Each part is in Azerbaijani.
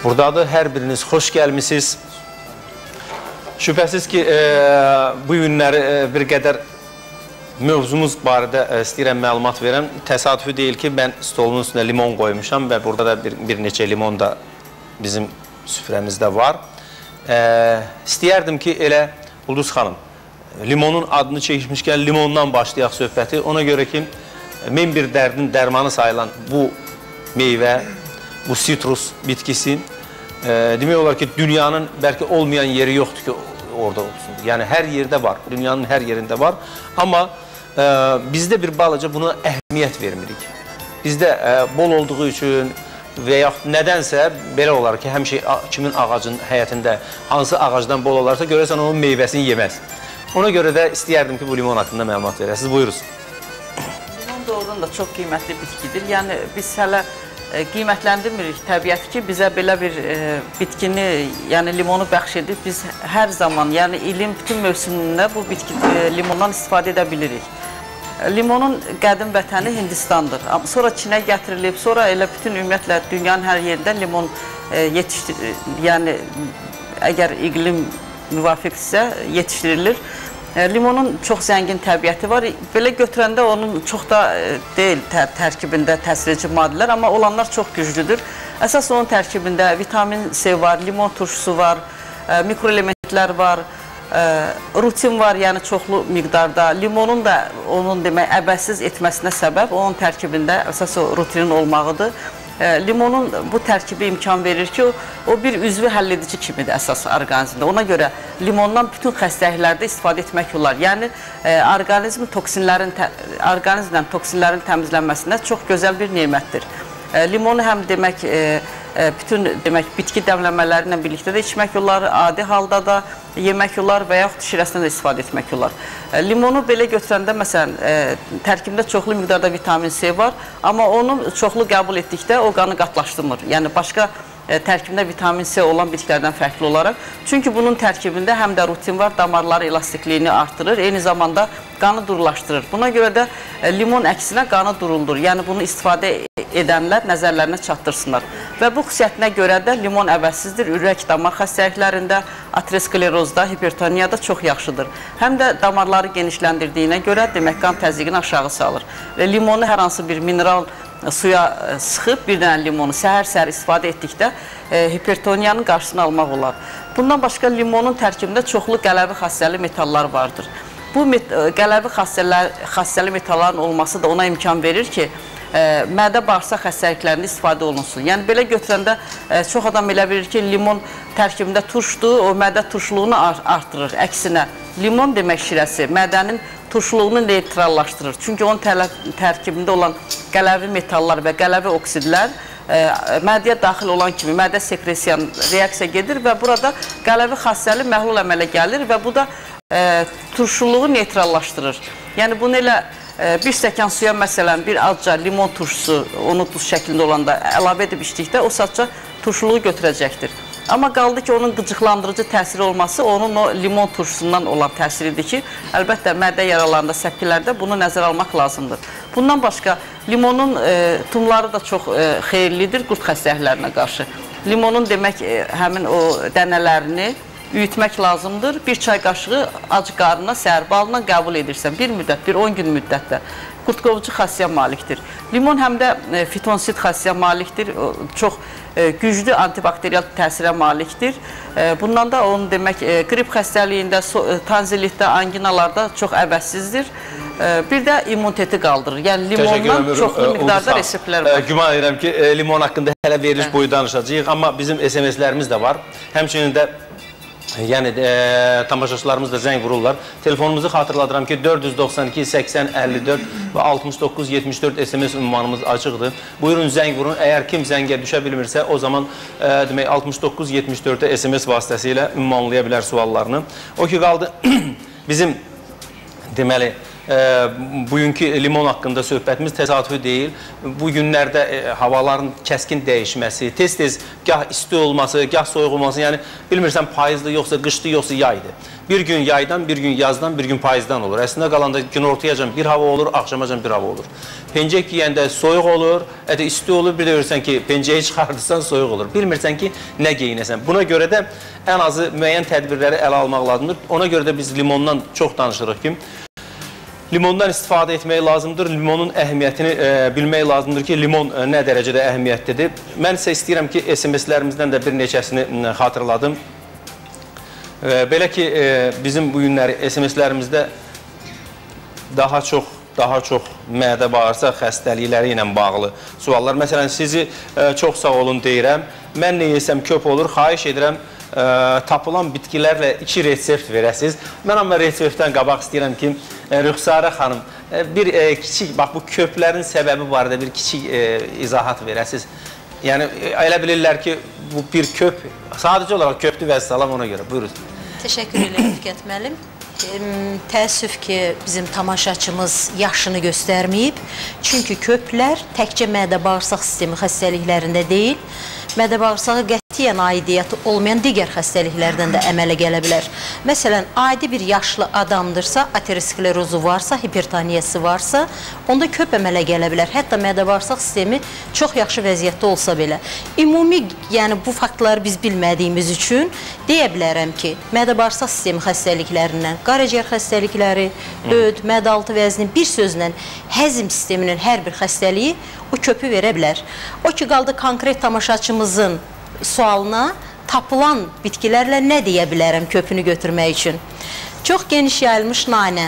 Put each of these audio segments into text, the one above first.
buradadır. Hər biriniz xoş gəlmişsiniz. Şübhəsiz ki, bu günləri bir qədər mövzumuz barədə istəyirəm məlumat verəm. Təsadüfi deyil ki, mən stolumun üstünə limon qoymuşam və burada da bir neçə limon da bizim süfrəmizdə var. İstəyərdim ki, elə Ulduz xanım, limonun adını çəkmişkən limondan başlayaq söhbəti. Ona görə ki, min bir dərdin dərmanı sayılan bu meyvə, bu sitrus bitkisi, demək olar ki, dünyanın bəlkə olmayan yeri yoxdur ki, orada olsun. Yəni, hər yerdə var, dünyanın hər yerində var. Amma bizdə bir balaca buna əhəmiyyət vermirik. Bizdə bol olduğu üçün və yaxud nədənsə belə olar ki, həmişə kimin ağacın həyətində hansı ağacdan bol olarsa görəsən onun meyvəsini yeməz. Ona görə də istəyərdim ki, bu limon haqqında məlumat verəsiniz. Buyurunuz. Limon doğrudan da çox qiymətli bitkidir. Yəni, biz hələ qiymətləndirmirik təbiəti ki, bizə belə bir bitkini, yəni limonu bəxş edib, biz hər zaman, yəni ilin bütün mövsümündə bu limondan istifadə edə bilirik. Limonun qədim vətəni Hindistandır. Sonra Çinə gətirilib, sonra elə bütün ümumiyyətlə dünyanın hər yerində limon yetişdirilir. Yəni, əgər iqlim müvafiqdirsə, yetişdirilir. Limonun çox zəngin təbiəti var. Belə götürəndə onun çox da deyil tərkibində təsirici maddələr, amma olanlar çox güclüdür. Əsas onun tərkibində vitamin C var, limon turşusu var, mikroelementlər var, rutin var, yəni çoxlu miqdarda. Limonun da onun demək əbəssiz etməsinə səbəb onun tərkibində əsas o rutinin olmağıdır. Limonun bu tərkibi imkan verir ki, o bir üzvü həll edici kimidir əsas orqanizmdə. Ona görə limondan bütün xəstəliklərdə istifadə etmək olar. Yəni, orqanizmdən toksinlərin təmizlənməsində çox gözəl bir nemətdir. Limonu həm demək, bütün bitki dəmləmələri ilə birlikdə də içmək olar, adi halda da yemək olar və yaxud şirəsindən də istifadə etmək olar. Limonu belə götürəndə, məsələn, tərkibində çoxlu miqdarda vitamin C var, amma onu çoxlu qəbul etdikdə o qanı qatlaşdırmır. Yəni, başqa tərkibində vitamin C olan bitkilərdən fərqli olaraq. Çünki bunun tərkibində həm də rutin var, damarları elastikliyini artırır, eyni zamanda qanı durulaşdırır. Buna görə də limon əksinə qanı duruldur. Yəni, bunu istifadə edənlər nəzərlərinə çatdırsınlar. Və bu xüsusiyyətinə görə də limon əvəzsizdir. Ürək damar xəstəliklərində, aterosklerozda, hipertoniyada çox yaxşıdır. Həm də damarları genişləndirdiyinə görə demək qan təzyiqini aşağı salır. Və limonu hər hansı bir mineral suya sıxıb bir dənə limonu səhər-səhər istifadə etdikdə hipertoniyanın qarşısını almaq olar. Bundan başqa limonun tərkibində çoxlu qələvi xassəli metallar vardır. Bu qələvi xassəli metalların olması da ona imkan verir ki, mədə bağırsaq xəstəliklərində istifadə olunsun. Yəni, belə götürəndə çox adam elə bilir ki, limon tərkibində turşdur, o mədə turşuluğunu artırır. Əksinə, limon demək şirəsi mədənin turşuluğunu neytrallaşdırır. Çünki onun tərkibində olan qələvi metallar və qələvi oksidlər mədəyə daxil olan kimi mədə sekresiyan reaksiya gedir və burada qələvi xassəli məhlul əmələ gəlir və bu da turşuluğu neytrallaşdırır. Yəni, bunu elə bir stəkan suya, məsələn, bir azca limon turşusu, onu duz şəklində olanda əlavə edib içdikdə o sadəcə turşuluğu götürəcəkdir. Amma qaldı ki, onun qıcıqlandırıcı təsiri olması onun o limon turşusundan olan təsiridir ki, əlbəttə mədə yaralarında, səpkilərdə bunu nəzərə almaq lazımdır. Bundan başqa, limonun tumları da çox xeyirlidir qurd xəstəliklərinə qarşı. Limonun demək, həmin o dənələrini üyütmək lazımdır. Bir çay qaşığı acı qarnına səhər balından qəbul edirsən. Bir müddət, bir 10 gün müddətdə qurtqovucu xassiyə malikdir. Limon həm də fitonsid xassiyə malikdir. Çox güclü antibakteriyal təsirə malikdir. Bundan da onun demək qrip xəstəliyində, tanzilitdə, anginalarda çox əvəzsizdir. Bir də immuniteti qaldırır. Yəni limondan çoxlu miqdarda reseptlər var. Güman edirəm ki, limon haqqında hələ veriliş boyu danışacağıq, amma bizim SMS-lərimiz də var. Həmçinin də yəni tamaşaçılarımız da zəng vururlar. Telefonumuzu xatırladıram ki 492 80 54 və 69 74 SMS ünvanımız açıqdır. Buyurun zəng vurun. Əgər kim zəngə düşə bilmirsə o zaman demək 69 74-ə SMS vasitəsilə ünvanlaya bilər suallarını. O ki qaldı bizim deməli bugünkü limon haqqında söhbətimiz təsadüfi deyil. Bu günlərdə havaların kəskin dəyişməsi, tez-tez gah isti olması, gah soyuq olması, yəni bilmirsən payızlı yoxsa qışlı yoxsa yaydır. Bir gün yaydan, bir gün yazdan, bir gün payızdan olur. Əslində qalanda günortayacan bir hava olur, axşamacan bir hava olur. Pencək giyəndə soyuq olur, isti olur, bir də görürsən ki, pencəyi çıxardırsan soyuq olur. Bilmirsən ki, nə geyinəsən. Buna görə də ən azı müəyyən tədbirləri ələ almaq lazımdır. Ona görə də biz limondan çox danışırıq ki, limondan istifadə etmək lazımdır, limonun əhəmiyyətini bilmək lazımdır ki, limon nə dərəcədə əhəmiyyətlidir. Mən isə istəyirəm ki, SMS-lərimizdən də bir neçəsini xatırladım. Belə ki, bizim bu günləri SMS-lərimizdə daha çox mədə-bağırsaq xəstəlikləri ilə bağlı suallar. Məsələn, sizi çox sağ olun deyirəm. Mən nə yesəm köp olur, xahiş edirəm, tapılan bitkilərlə 2 resept verəsiniz. Mən amma reseptdən qabaq istəyirəm ki, Rüxsarə xanım, bir kiçik, bax bu köplərin səbəbi barədə bir kiçik izahat verəsiniz. Yəni, elə bilirlər ki, bu bir köp, sadəcə olaraq köpdür və salam ona görə. Buyurun. Təşəkkür edirəm Fikət müəllim. Təəssüf ki, bizim tamaşaçımız yaşını göstərməyib. Çünki köplər təkcə mədə-bağırsaq sistemi xəstəliklərində deyil, mədə-bağırsağa qətiyyən aidiyyəti olmayan digər xəstəliklərdən də əmələ gələ bilər. Məsələn, adi bir yaşlı adamdırsa, aterosklerozu varsa, hipertoniyası varsa, onda köp əmələ gələ bilər. Hətta mədə-bağırsaq sistemi çox yaxşı vəziyyətdə olsa belə. Ümumi, yəni bu faktları biz bilmədiyimiz üçün deyə bilərəm ki, mədə-bağırsaq sistemi xəstəliklərindən, qaraciyər xəstəlikləri, öd, mədə-altı vəzni, bir sözlə həzm sisteminin hər bir xəstəliyi o köpü verə bilər. O ki, qaldı konkret tamaşaçımızın sualına tapılan bitkilərlə nə deyə bilərəm köpünü götürmək üçün? Çox geniş yayılmış nanə,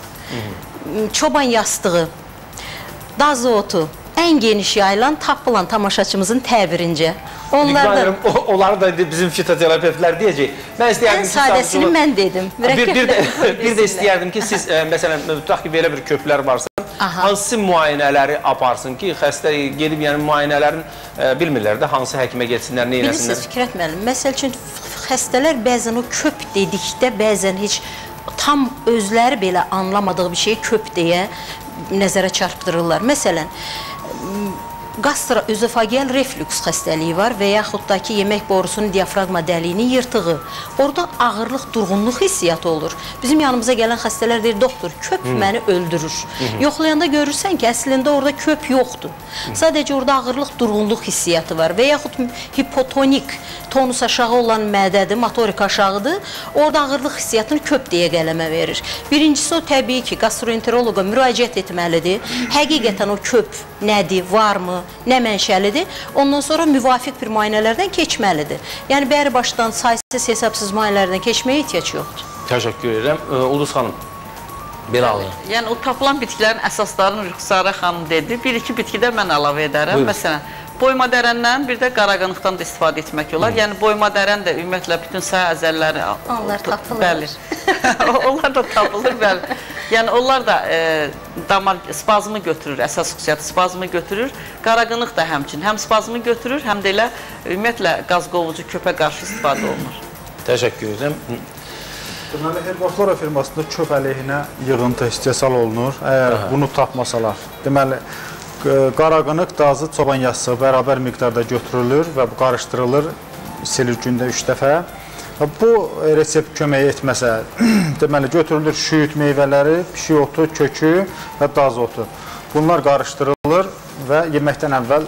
çoban yastığı, daz otu, ən geniş yayılan tapılan tamaşaçımızın təbirincə. Onları da bizim fitoterapevtlər deyəcək. Ən sadəsini mən dedim. Bir də istəyərdim ki, siz məsələn, tutaq ki, belə bir köplər varsa, hansı müayinələri aparsın ki, xəstə gedib, yəni müayinələrin bilmirlər də, hansı həkimə getsinlər, nə eləsinlər? Bilirsiniz, Fikrət müəllim, məsəl üçün xəstələr bəzən o köp dedikdə, bəzən heç tam özləri belə anlamadığı bir şeyi köp deyə nəzərə çarpdırırlar. Məsələn, gastroözofageal reflüks xəstəliyi var və yaxud da ki, yemək borusunun diafragma dəliyinin yırtığı. Orada ağırlıq, durğunluq hissiyatı olur. Bizim yanımıza gələn xəstələr deyir, doktor, köp məni öldürür. Yoxlayanda görürsən ki, əslində orada köp yoxdur. Sadəcə orada ağırlıq, durğunluq hissiyatı var və yaxud hipotonik, tonus aşağı olan mədədir, motorik aşağıdır. Orada ağırlıq hissiyatını köp deyə qələmə verir. Birincisi o təbii ki, gastroenteroloqa müraciət etməlidir. Həqiqətən o köp nədir, varmı, nə mənşəlidir? Ondan sonra müvafiq bir müayinələrdən keçməlidir. Yəni, bəri başdan saysız, hesabsız müayinələrdən keçməyə ehtiyac yoxdur. Təşəkkür edirəm. Ulduz xanım, belə alır. Yəni, o tapılan bitkilərin əsaslarını Rüxsarə xanım dedi. Bir-iki bitkidə mən əlavə edərəm. Buyurun. Məsələn, boyma dərəndən, bir də qaraqanıqdan da istifadə etmək olar. Yəni, boyma dərən də ümumiyyətlə bütün say əzəlləri... Onlar tapılır. Bəli. Onlar da tapılır, bəli. Yəni, onlar da damar spazmı götürür, əsas xüsusiyyəti spazmı götürür. Qaraqanıq da həmçin, həm spazmı götürür, həm də elə ümumiyyətlə qaz qovucu köpə qarşı istifadə olunur. Təşəkkür edirəm. Deməli, Herbaflora firmasında köp əleyhinə yığıntı istehsal olunur. Əgər bunu tapmasalar, deməli, qaraqanıq, dazı, çoban yastığı bərabər miqdarda götürülür və bu qarışdırılır, isilir gündə 3 dəfə. Bu resept kömək etməsə, deməli, götürülür şüyüt meyvələri, pişik otu, kökü və daz otu. Bunlar qarışdırılır və yeməkdən əvvəl,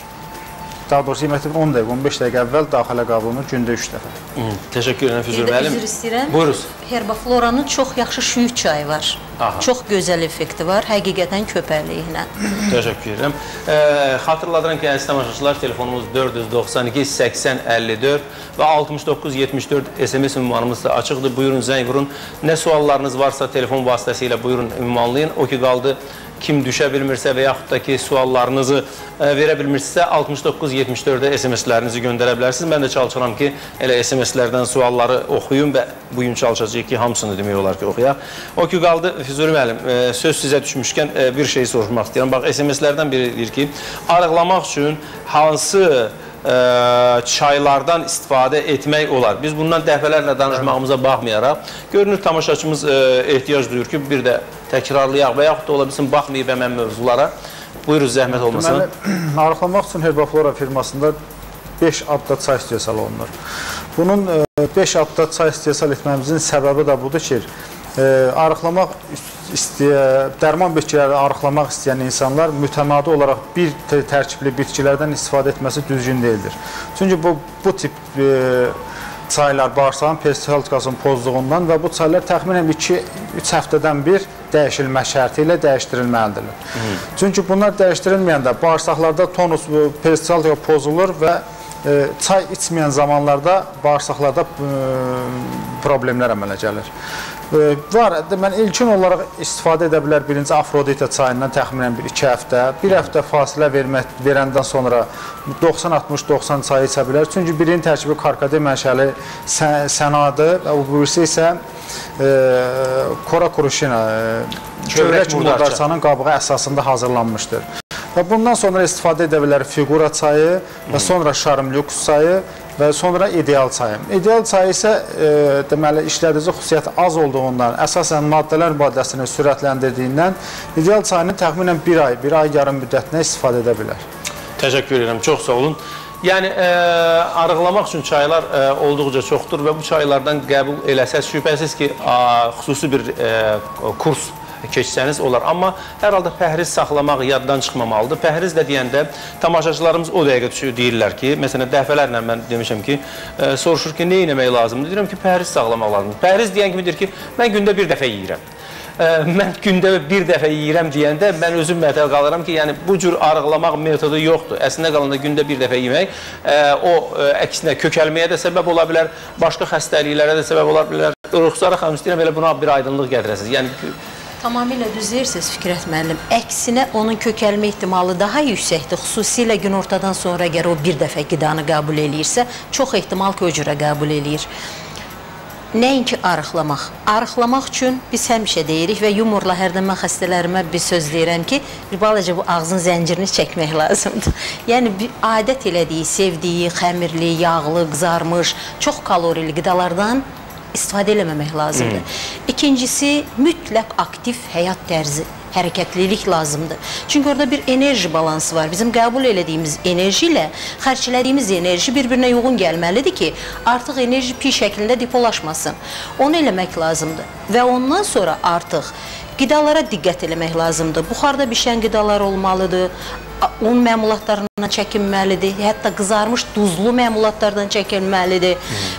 daha doğrusu yeməkdən 10 dəqiqə, 15 dəqiqə əvvəl daxilə qabılınır gündə 3 dəfə. Təşəkkür edirəm, Füzur müəllim. Üzr istəyirəm. Buyuruz. Herbafloranın çox yaxşı şüyüt çayı var. Çox gözəl effekti var, həqiqətən köp əleyhinə. Təşəkkür edirəm. Xatırladıram ki, əziz tamaşaçılar, telefonumuz 492 80 54 və 69 74 SMS ünvanımız da açıqdır. Buyurun, zəng vurun. Nə suallarınız varsa telefon vasitəsilə buyurun, ünvanlayın. O ki, qaldı kim düşə bilmirsə və yaxud da ki, suallarınızı verə bilmirsə, 69-74-də SMS-lərinizi göndərə bilərsiniz. Mən də çalışıram ki, elə SMS-lərdən sualları oxuyun və bugün çalışacaq ki, hamısını demək olar ki, oxuyaq. O ki, qaldı, Füzuri müəllim, söz sizə düşmüşkən bir şey soruşmaq istəyirəm. Bax, SMS-lərdən biri deyir ki, arıqlamaq üçün hansı çaylardan istifadə etmək olar. Biz bundan dəfələrlə danışmağımıza baxmayaraq, görünür tamaşaçımız ehtiyac duyur ki, bir də təkrarlayaq və yaxud da ola bilsin, baxmayıb həmən mövzulara. Buyurun, zəhmət olmasın. Deməli, arıqlamaq üçün Herbaflora firmasında 5 adda çay istehsal olunur. Bunun 5 adda çay istehsal etmemizin səbəbi də budur ki, arıqlamaq dərman bitkiləri arıqlamaq istəyən insanlar mütəmadi olaraq bir tərkibli bitkilərdən istifadə etməsi düzgün deyildir. Çünki bu tip çaylar bağırsağın peristaltikasının pozduğundan və bu çaylar təxminən 2-3 həftədən bir dəyişilmə şərti ilə dəyişdirilməlidir. Çünki bunlar dəyişdirilməyəndə bağırsaqlarda tonus, peristaltika pozulur və çay içməyən zamanlarda bağırsaqlarda problemlər əmələ gəlir. Var, deməli, ilkin olaraq istifadə edə bilər birinci Afrodita çayından təxminən 2 həftə, 1 həftə fasilə verəndən sonra 90-60-90 çayı içə bilər. Çünki birinin tərkibi karkade mənşəli sənadır və bu birisi isə Kora-Kuruşina, kövrək murdarçanın qabığı əsasında hazırlanmışdır. Və bundan sonra istifadə edə bilər Figura çayı və sonra Şarmlyuks çayı və sonra ideal çayı. İdeal çayı isə deməli işlədici xüsusiyyəti az olduğundan, əsasən maddələr mübadiləsini sürətləndirdiyindən ideal çayını təxminən 1 ay yarım müddətinə istifadə edə bilər. Təşəkkür edirəm, çox sağ olun. Yəni, arıqlamaq üçün çaylar olduqca çoxdur və bu çaylardan qəbul eləsəz, şübhəsiz ki, xüsusi bir kurs keçsəniz olar. Amma hər halda pəhriz saxlamaq yaddan çıxmamalıdır. Pəhriz də deyəndə tamaşaçılarımız o dəqiqə deyirlər ki, məsələn, dəfələrlə mən demişəm ki, soruşur ki, nə etmək lazımdır? Deyirəm ki, pəhriz saxlamaq lazımdır. Pəhriz deyən kimi deyir ki, mən gündə bir dəfə yeyirəm. Mən gündə bir dəfə yeyirəm deyəndə mən özüm mətəl qalıram ki, yəni bu cür arıqlamaq metodu yoxdur. Əslində qalanda gündə bir dəfə yemək o əksinə kökəlməyə də səbəb ola bilər, başqa xəstəliklərə də səbəb ola bilər. Ruxsarə xanım, istəyirəm elə buna bir aydınlıq gətirəsiniz. Yəni Tamamilə düz deyirsiniz Fikrət müəllim. Əksinə onun kökəlmə ehtimalı daha yüksəkdir. Xüsusilə günortadan sonra əgər o bir dəfə qidanı qəbul eləyirsə, çox ehtimal ki, o cürə qəbul eləyir. Nəinki arıqlamaq. Arıqlamaq üçün biz həmişə deyirik və yumorla hərdən mən xəstələrimə bir söz deyirəm ki, bir balaca bu ağzın zəncirini çəkmək lazımdır. Yəni, adət elədiyi, sevdiyi, xəmirli, yağlı, qızarmış, çox kalorili qidalardan istifadə eləməmək lazımdır. İkincisi, mütləq aktiv həyat tərzi, hərəkətlilik lazımdır. Çünki orada bir enerji balansı var. Bizim qəbul elədiyimiz enerji ilə xərclədiyimiz enerji bir-birinə yoğun gəlməlidir ki, artıq enerji pi şəklində depolaşmasın. Onu eləmək lazımdır. Və ondan sonra artıq qidalara diqqət eləmək lazımdır. Buxarda bişən qidalar olmalıdır. Un məmulatlarından çəkinməlidir, hətta qızarmış duzlu məmulatlardan çəkinməlidir,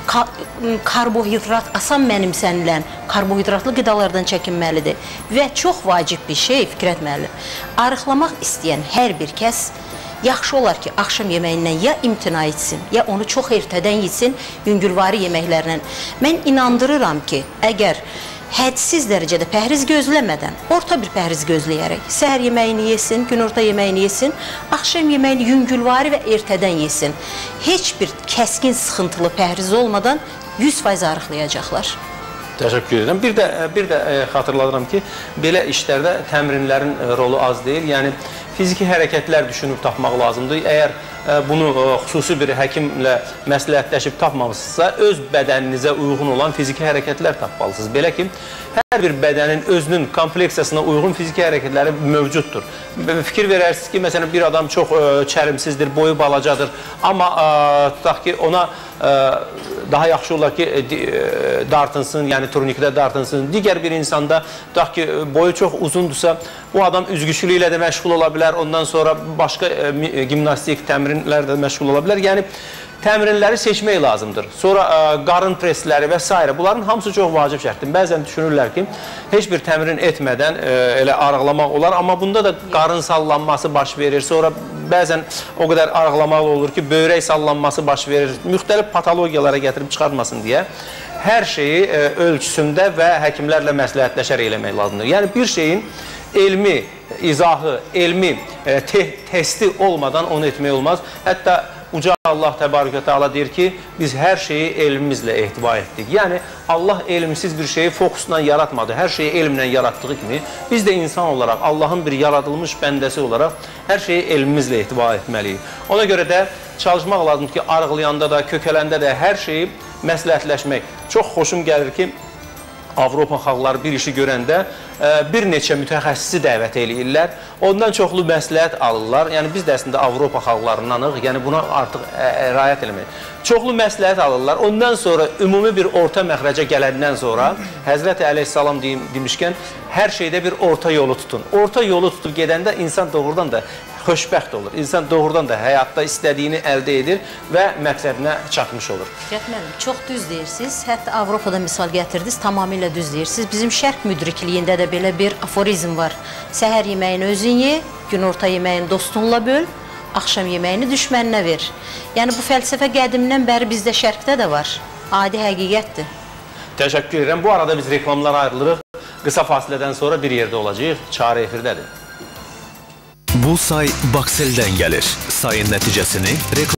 karbohidrat, asan mənimsənilən karbohidratlı qidalardan çəkinməlidir və çox vacib bir şey, Fikrət müəllim, arıqlamaq istəyən hər bir kəs yaxşı olar ki, axşam yeməyindən ya imtina etsin, ya onu çox ertədən yesin yüngülvari yeməklərlə. Mən inandırıram ki, əgər hədsiz dərəcədə pəhriz gözləmədən, orta bir pəhriz gözləyərək, səhər yeməyini yesin, günorta yeməyini yesin, axşam yeməyini yüngülvari və ertədən yesin. Heç bir kəskin, sıxıntılı pəhriz olmadan 100% arıqlayacaqlar. Təşəkkür edirəm. Bir də xatırladıram ki, belə işlərdə təmrinlərin rolu az deyil. Yəni, fiziki hərəkətlər düşünüb tapmaq lazımdır. Əgər bunu xüsusi bir həkimlə məsləhətləşib tapmamışsınızsa, öz bədəninizə uyğun olan fiziki hərəkətlər tapmalısınız. Belə ki, hər bir bədənin özünün kompleksiyasına uyğun fiziki hərəkətləri mövcuddur. Fikir verərsiniz ki, məsələn, bir adam çox çərimsizdir, boyu balacadır, amma tutaq ki, ona daha yaxşı olar ki, dartınsın, yəni turnikdə dartınsın. Digər bir insanda, tutaq ki, boyu çox uzundursa, bu adam üzgüçülü ilə də məşğul ola bilər, ondan sonra başqa gimnastik təmrinlər də məşğul ola bilər. Yəni, təmrinləri seçmək lazımdır. Sonra qarın presləri və s. Bunların hamısı çox vacib şərtdir. Bəzən düşünürlər ki, heç bir təmrin etmədən elə arıqlamaq olar, amma bunda da qarın sallanması baş verir. Sonra bəzən o qədər arıqlamaq olur ki, böyrək sallanması baş verir. Müxtəlif patologiyalara gətirib çıxartmasın deyə hər şeyi ölçüsündə və həkimlərlə məsləhətləşərək eləmək lazımdır. Yəni, bir şeyin elmi izahı, elmi testi olmadan onu etmək olmaz. Hətta Uca Allah Təbarəkə Teala deyir ki, biz hər şeyi elmimizlə ehtiva etdik. Yəni, Allah elmsiz bir şeyi fokusla yaratmadı. Hər şeyi elmlə yaratdığı kimi, biz də insan olaraq, Allahın bir yaradılmış bəndəsi olaraq hər şeyi elmimizlə ehtiva etməliyik. Ona görə də çalışmaq lazımdır ki, arıqlayanda da, kökələndə də hər şeyi məsləhətləşmək. Çox xoşum gəlir ki, Avropa xalqları bir işi görəndə bir neçə mütəxəssisi dəvət eləyirlər. Ondan çoxlu məsləhət alırlar. Yəni, biz də əslində Avropa xalqlarındanıq. Yəni, buna artıq riayət eləmək. Çoxlu məsləhət alırlar. Ondan sonra ümumi bir orta məxrəcə gələndən sonra Həzrəti Əleyhissalam demişkən, hər şeydə bir orta yolu tutun. Orta yolu tutub gedəndə insan doğrudan da xoşbəxt olur. İnsan doğrudan da həyatda istədiyini əldə edir və məqsədinə çatmış olur. Müəllim, çox düz deyirsiniz. Hətta Avropada misal gətirdiniz, tamamilə düz deyirsiniz. Bizim şərq müdrikliyində də belə bir aforizm var. Səhər yeməyini özün ye, günorta yeməyini dostunla böl, axşam yeməyini düşməninə ver. Yəni, bu fəlsəfə qədimdən bəri bizdə şərqdə də var. Adi həqiqətdir. Təşəkkür edirəm. Bu arada biz reklamlara ayrılırıq. Qısa fasilədən sonra bir yerdə olacaq. Çarə efirdədir. Bu say Bakseldən gəlir. Sayın nəticəsini